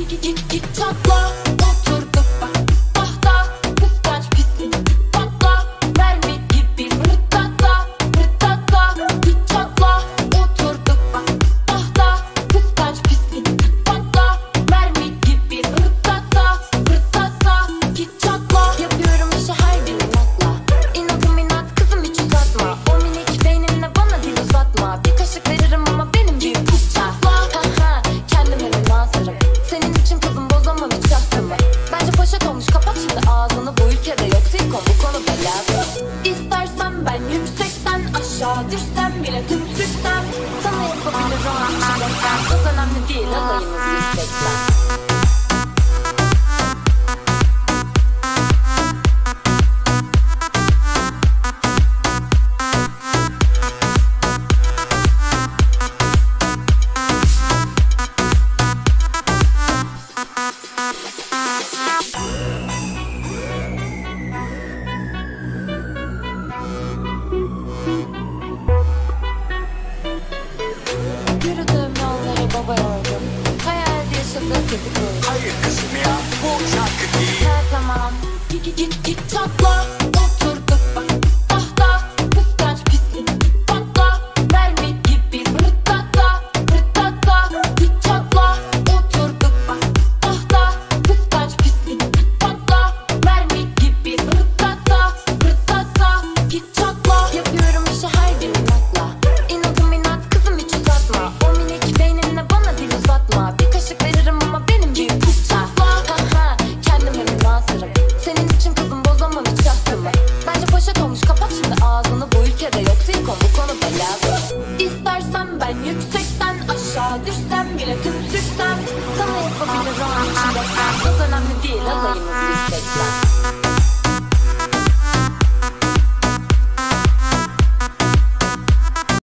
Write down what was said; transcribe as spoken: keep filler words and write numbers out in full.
Git git çatla, oturduk bak tahta, kıskanç pislik patla, mermi gibi rıttata rıttata. Git çatla, oturduk bak tahta, kıskanç pislik patla, mermi gibi rıttata rıttata. Git çatla, yapıyorum işi her gün inatla, inadım inat kızım hiç uzatma, o minik beyninle bana dil uzatma, bir kaşık veririm ama benim büyük kutsa. Haha, kendime münasırım, senin için kızım bozamam hiç şahsımı. Bence poşet olmuş, kapat şimdi ağzını, bu ülkede yok silkon, bu konuda lazım. İstersen ben yüksekten aşağı düşsem bile tüm sürsem, sana yapabilirim içindeyken, kız önemli değil alayımız yüksekten. Yürüdüğüm yolları baba yordum, hayalde yaşadığı kedi koydum. Hayır kızım ya, bu şarkı değil. Ha tamam, git git git çatla, oturduk bak tahta, kıskanç pislik patla, mermi gibi rıttata rıttata. Git çatla, oturduk bak tahta, kıskanç pislik patla, mermi gibi rıttata rıttata. Git çatla, yapıyorum işi her gün inatla, inadım inat kızım hiç uzatma, o minik beyninle bana dil uzatma, bir kaşık veririm ama benim büyük kutsa. Haha, kendime münasırım, senin için kızım bozamam hiç şahsımı. Bence poşet olmuş, kapat şimdi ağzını, bu ülkede yok silkon, bu konuda lazım. İstersen ben yüksekten aşağı düşsem bile tüm sürsem, sana yapabilirim içindeyken, kız önemli değil alayımız